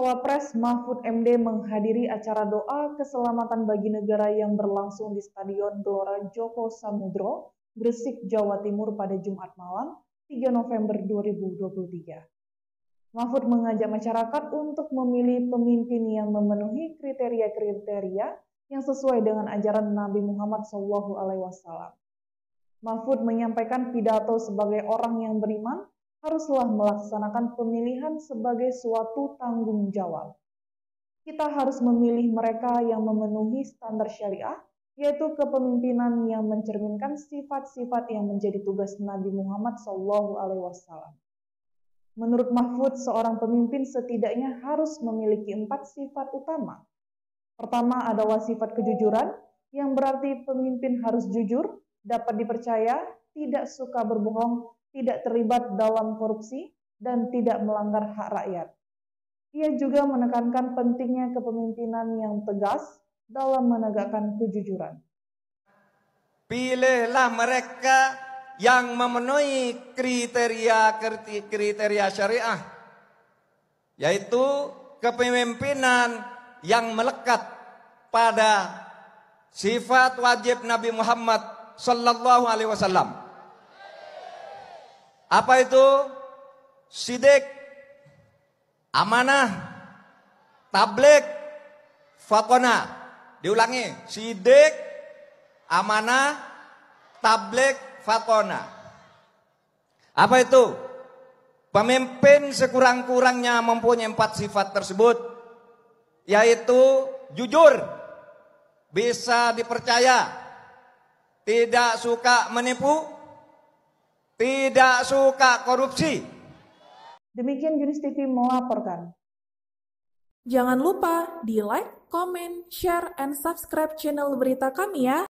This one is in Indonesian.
Cawapres Mahfud MD menghadiri acara doa keselamatan bagi negara yang berlangsung di Stadion Gelora Joko Samudro, Gresik, Jawa Timur pada Jumat malam, 3 November 2023. Mahfud mengajak masyarakat untuk memilih pemimpin yang memenuhi kriteria-kriteria yang sesuai dengan ajaran Nabi Muhammad SAW. Mahfud menyampaikan pidato sebagai orang yang beriman haruslah melaksanakan pemilihan sebagai suatu tanggung jawab. Kita harus memilih mereka yang memenuhi standar syariah, yaitu kepemimpinan yang mencerminkan sifat-sifat yang menjadi tugas Nabi Muhammad SAW. Menurut Mahfud, seorang pemimpin setidaknya harus memiliki 4 sifat utama. Pertama adalah sifat kejujuran, yang berarti pemimpin harus jujur, dapat dipercaya, tidak suka berbohong, tidak terlibat dalam korupsi, dan tidak melanggar hak rakyat. Ia juga menekankan pentingnya kepemimpinan yang tegas dalam menegakkan kejujuran. Pilihlah mereka yang memenuhi kriteria syariah, yaitu kepemimpinan yang melekat pada sifat wajib Nabi Muhammad sallallahu alaihi wasallam. Apa itu? Sidik, amanah, tabligh, faqona. Diulangi, sidik, amanah, tabligh, faqona. Apa itu? Pemimpin sekurang-kurangnya mempunyai 4 sifat tersebut, yaitu jujur, bisa dipercaya, tidak suka menipu, tidak suka korupsi. Demikian Junus TV melaporkan. Jangan lupa di like, comment, share, and subscribe channel berita kami ya.